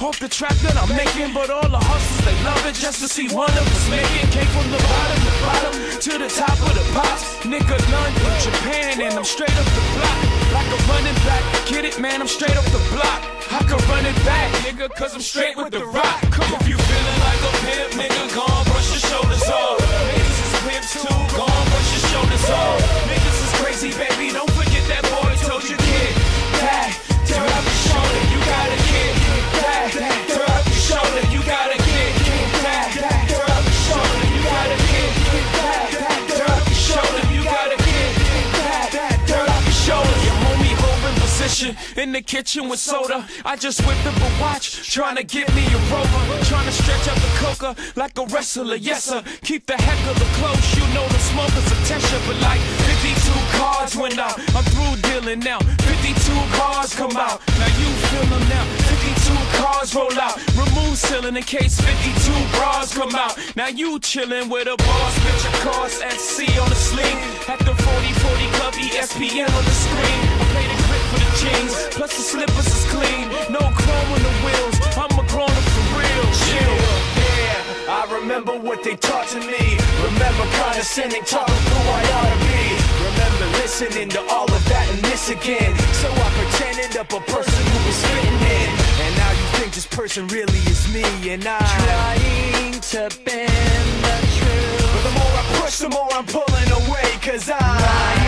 off the track that I'm making, but all the hustlers, they love it just to see one of us make it. Came from the bottom to the top of the pops. Nigga, London, Japan, and I'm straight up the block. Like a running back, get it, man, I'm straight up the block. I can run it back, nigga, cause I'm straight with the rock. Come on. If you feeling like a pimp, nigga, go on, brush your shoulders off. Niggas is pimps too, go on, brush your shoulders off. Niggas is crazy, baby, don't forget that boy told you, kid. Back, turn up your shoulder, you gotta get back. Turn up your shoulder, you gotta get back. Turn up your shoulder, you gotta get back. Turn up your shoulder, you gotta get back. Turn up your shoulder. Your homie holding position in the kitchen with soda. I just whipped up a watch, trying to get me a rover. Trying to stretch out the coca like a wrestler, yes sir. Keep the heck of the close, you know the smoker's attention. But like 52 cars went out, I'm through dealing now. 52 cars come out, now you feel them now. 52 cars roll out, remove ceiling in case 52 bras come out. Now you chillin' with a boss, picture cars at sea on the sling. At the 40/40 club, ESPN on the screen. I play the grip for the jeans, plus the slippers is clean. No chrome on the wheels, I'm a grown-up for real. Chill. I remember what they taught to me. Remember condescending talk of who I ought to be. Remember listening to all of that and this again. So I pretended up a person who was fitting in. And now you think this person really is me. And I'm trying to bend the truth, but the more I push, the more I'm pulling away. Cause I'm